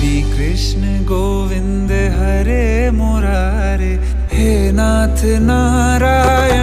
श्री कृष्ण गोविंद हरे मुरारे, हे नाथ नारायण